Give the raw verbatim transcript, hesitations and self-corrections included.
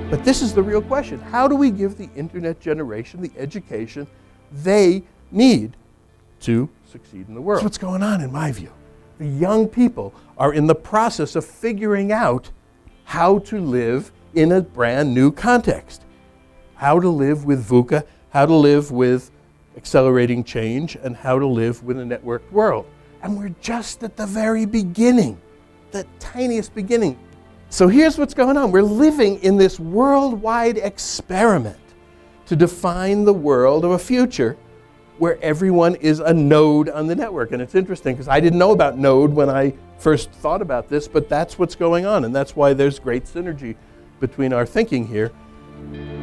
But this is the real question. How do we give the internet generation the education they need to succeed in the world? That's what's going on in my view. The young people are in the process of figuring out how to live in a brand new context. How to live with VUCA, how to live with accelerating change, and how to live with a networked world. And we're just at the very beginning, the tiniest beginning. So here's what's going on. We're living in this worldwide experiment to define the world of a future where everyone is a node on the network. And it's interesting because I didn't know about node when I first thought about this, but that's what's going on, and that's why there's great synergy between our thinking here.